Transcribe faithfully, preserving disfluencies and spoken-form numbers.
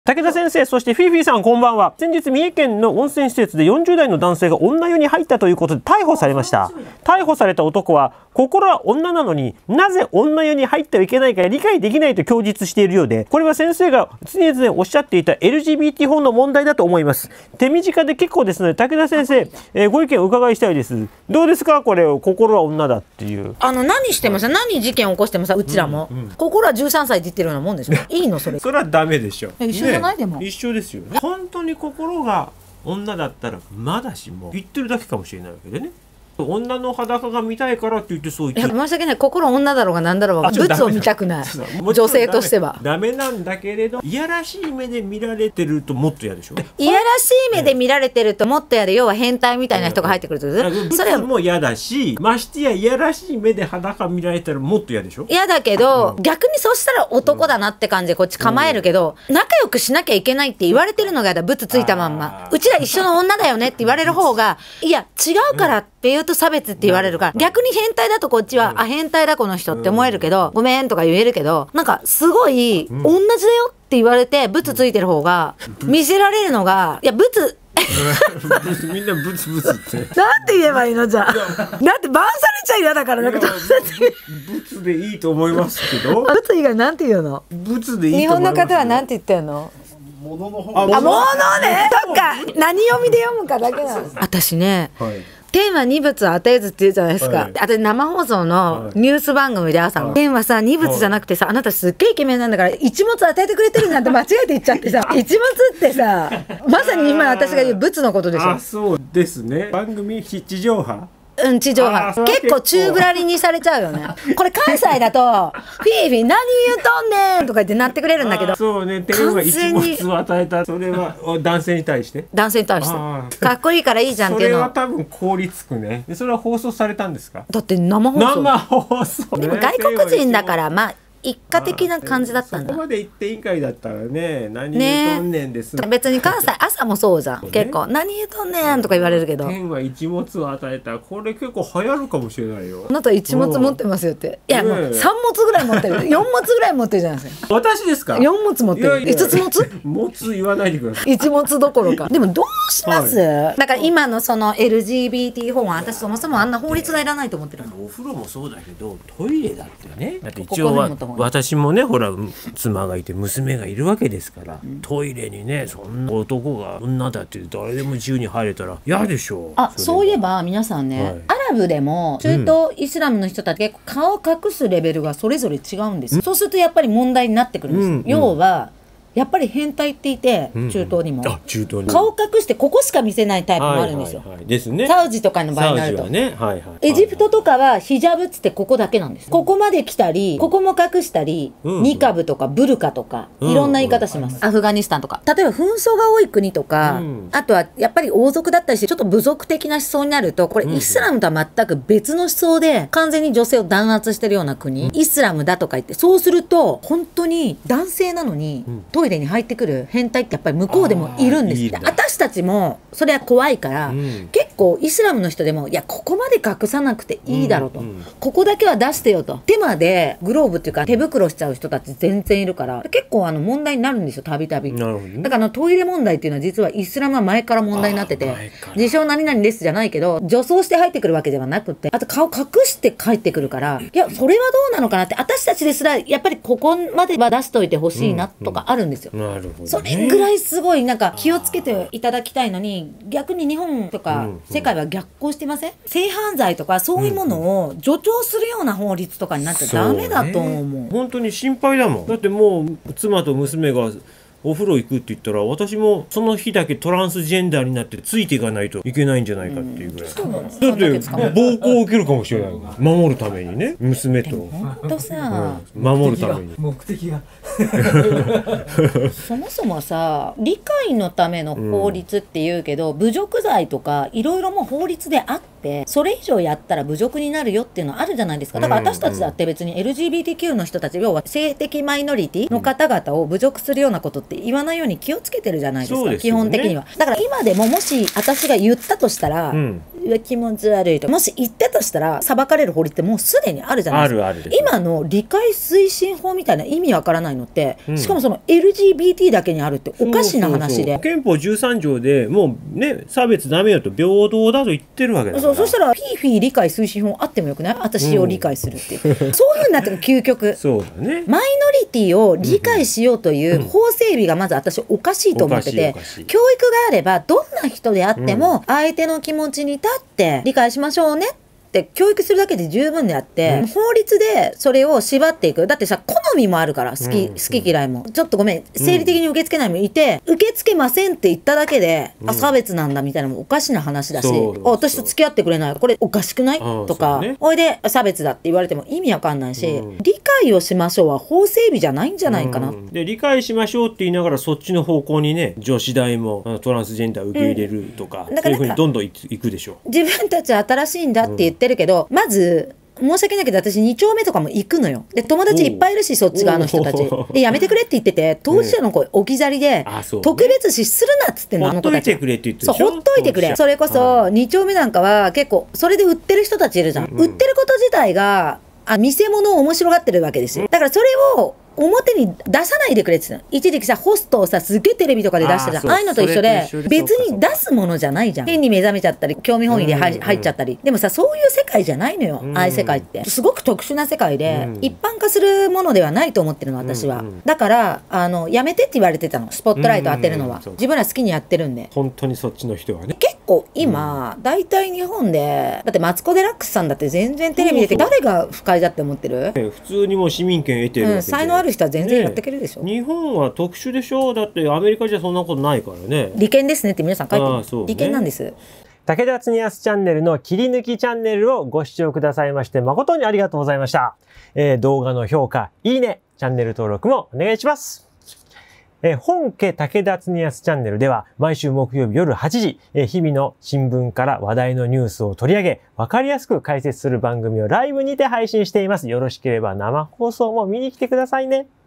武田先生、そしてフィーフィーさん、こんばんは。先日、三重県の温泉施設でよんじゅう代の男性が女湯に入ったということで逮捕されました。逮捕された男は、心は女なのになぜ女湯に入ってはいけないか理解できないと供述しているようで、これは先生が常々おっしゃっていた エルジービーティー 法の問題だと思います。手短で結構ですので、武田先生、えー、ご意見をお伺いしたいです。どうですか、これを心は女だっていう。 あの何してもさ、何事件起こしてもさ、うちらも、うんうん、心はじゅうさんさいって言ってるようなもんでしょ。いいのそれ。 それはダメでしょ。 一緒じゃない、ね、でも一緒ですよね。本当に心が女だったらまだしも言ってるだけかもしれないわけでね。女の裸が見たいからって言ってそう言ってる。 いや申し訳ない、心女だろうが何だろうがブツを見たくない女性としてはダメなんだけれど、いやらしい目で見られてるともっと嫌でしょ。 いやらしい目で見られてるともっと嫌で、要は変態みたいな人が入ってくるってことです。 それも嫌だし、ましてやいやらしい目で裸見られたらもっと嫌でしょ。 嫌だけど、うん、逆にそしたら男だなって感じでこっち構えるけど、うん、仲良くしなきゃいけないって言われてるのが嫌だ。ブツついたまんま、うちら一緒の女だよねって言われる方が、いや違うからって言うと差別って言われるから、逆に変態だとこっちは、うん、あ変態だこの人って思えるけど、うん、ごめんとか言えるけど、なんかすごい、うん、同じだよって言われてブツついてる方が、うん、見せられるのが、いやブツみんなブツブツってなんて言えばいいのじゃあ。だってバンされちゃ嫌だから、なんかブツでいいと思いますけど。 ブツ以外なんて言うの？ ブツでいいと思います。 日本の方はなんて言ってんの？ ものの方。 あ、ものね。そっか。何読みで読むかだけなの。私ね。はい、天は二物を与えずって言うじゃないですか。はい、あと生放送のニュース番組で朝の、はい、天はさ二物じゃなくてさ、あなたすっげえイケメンなんだから一物与えてくれてるなんて間違えて言っちゃってさ、一物ってさまさに今私が言う物のことでしょ。 あ、そうですね。番組地上波。 うん、地上波結構宙ぶらりにされちゃうよね。これ関西だとフィーフィー何言うとんねんとか言ってなってくれるんだけど、 そうね、天は一物を与えた、それは男性に対して男性に対してかっこいいからいいじゃんっていうの。 それは多分凍りつくね。それは放送されたんですか？ だって生放送。 生放送、 でも外国人だからまあ一家的な感じだったんだ。 そこまで言っていいんかいだったらね、何言うとんねんです、 ね、別に関西朝もそうじゃん、ね、結構何言うとんねんとか言われるけど、 天は一物を与えた、これ結構流行るかもしれないよ。 あなた一物持ってますよって。いやもう三物ぐらい持ってる、四物ぐらい持ってるじゃないですか。 私ですか？ 四物持ってる。五つ持つ？ 持つ言わないでください。 一物どころか。でもどうします？はい、だから今のその エルジービーティー 法は私そもそもあんな法律がいらないと思ってるの。 お風呂もそうだけどトイレだってね。だって一応は私もね、ほら妻がいて娘がいるわけですから、うん、トイレにねそんな男が女だって誰でも自由に入れたら嫌でしょう。 あ、そういえば皆さんね、はい、アラブでも中東イスラムの人たち結構顔を隠すレベルがそれぞれ違うんです、うん、そうするとやっぱり問題になってくるんです、うんうん、要はやっぱり変態って言って、うんうん、中東にも、あ、中東に顔隠してここしか見せないタイプもあるんですよ。 はいはいはい、ですね。 サウジとかの場合になると、 ね、はいはい、 エジプトとかはヒジャブっつってここだけなんです。ここまで来たりここも隠したり、うんうん、ニカブとかブルカとかいろんな言い方します、うんうん、アフガニスタンとか。例えば紛争が多い国とか、うん、あとはやっぱり王族だったりしてちょっと部族的な思想になると、これイスラムとは全く別の思想で完全に女性を弾圧してるような国、うん、イスラムだとか言って、そうすると本当に男性なのにトイレに入ってくる変態ってやっぱり向こうでもいるんです。いい私たちもそれは怖いから、うん、結構イスラムの人でもいやここまで隠さなくていいだろうと、うんうん、ここだけは出してよと、手までグローブっていうか手袋しちゃう人たち全然いるから、結構あの問題になるんですよ、たびたび。だからあのトイレ問題っていうのは実はイスラムは前から問題になってて、自称何々ですじゃないけど女装して入ってくるわけではなくて、あと顔隠して帰ってくるから、いやそれはどうなのかなって、私たちですらやっぱりここまでは出しといてほしいなとかあるんですよ、うんうん、なるほどね。それぐらいすごいなんか気をつけていただきたいのに、逆に日本とか世界は逆行してません？性犯罪とかそういうものを助長するような法律とかになっちゃダメだと思う。 ね、本当に心配だもん。だってもう妻と娘がお風呂行くって言ったら、私もその日だけトランスジェンダーになってついていかないといけないんじゃないかっていうぐらい、うん、だって暴行を受けるかもしれない、守るためにね、娘と本当さ、 うん、守るために目的がそもそもさ、理解のための法律って言うけど、うん、侮辱罪とかいろいろも法律であって、それ以上やったら侮辱になるよっていうのあるじゃないですか。だから私たちだって別に エルジービーティーキュー の人たち、要は性的マイノリティの方々を侮辱するようなことって言わないように気をつけてるじゃないですか、ですね、基本的には。だから今でももし私が言ったとしたら、うん、 うわ気持ち悪いとかもし言ってたしたら裁かれる法律ってもうすでにあるじゃないですか。 あるあるです。 今の理解推進法みたいな意味わからないのって、 うん、 しかもその エルジービーティー だけにあるっておかしな話で、 そうそうそう憲法じゅうさん条でもうね差別ダメよと平等だと言ってるわけだから。 そう、そしたらフィーフィー理解推進法あってもよくない？私を理解するっていう、うん、そういうふうになってる究極そうだね。 マイノリティを理解しようという法整備がまず私おかしいと思ってて、教育があればどんな人であっても相手の気持ちに立って理解しましょうねって教育するだけで十分であって、うん、法律でそれを縛っていく。だってさ好みもあるから好き、うん、好き嫌いもちょっとごめん生理的に受け付けないもいて、うん、受け付けませんって言っただけで、うん、あ差別なんだみたいなのもおかしな話だし、あ私と付き合ってくれないこれおかしくないとか、ね、おいで差別だって言われても意味わかんないし、うん、理解をしましょうは法整備じゃないんじゃないかな、うん、 で理解しましょうって言いながらそっちの方向にね女子大もトランスジェンダー受け入れるとか、うん、そういうふうにどんどんいくでしょう。 自分たちは新しいんだって言ってるけど、うん、まず申し訳ないけど私に丁目とかも行くのよ。で友達いっぱいいるしそっち側の人たちでやめてくれって言ってて当事者の子置き去りで、うん、特別視するなっつってんの、あの子たち。 ほっといてくれって言ってるでしょ。 そうほっといてくれ。それこそに丁目なんかは結構それで売ってる人たちいるじゃん、うん、売ってること自体があ見せ物を面白がってるわけですよ。だからそれを表に出さないでくれって言ってた。一時期さホストをさすげえテレビとかで出してた あ, ああいうのと一緒で別に出すものじゃないじゃん。変に目覚めちゃったり興味本位で入っちゃったり、でもさそういう世界じゃないのよ。ああいう世界ってすごく特殊な世界で一般化するものではないと思ってるの私は。だからあのやめてって言われてたのスポットライト当てるのは。自分ら好きにやってるんで。 本当にそっちの人はね結構今大体日本でだってマツコ・デラックスさんだって全然テレビ出て誰が不快だって思ってる？ 普通にもう市民権得てるわけで、 うん、才能ある人は全然やってくれるでしょ、 ね、日本は特殊でしょ。だってアメリカじゃそんなことないからね。 利権ですねって皆さん書いてる、ね、利権なんです。 武田恒康チャンネルの切り抜きチャンネルをご視聴くださいまして誠にありがとうございました。えー、動画の評価、いいね、チャンネル登録もお願いします。えー、本家武田恒康チャンネルでは毎週木曜日夜はちじ、えー、日々の新聞から話題のニュースを取り上げ、わかりやすく解説する番組をライブにて配信しています。よろしければ生放送も見に来てくださいね。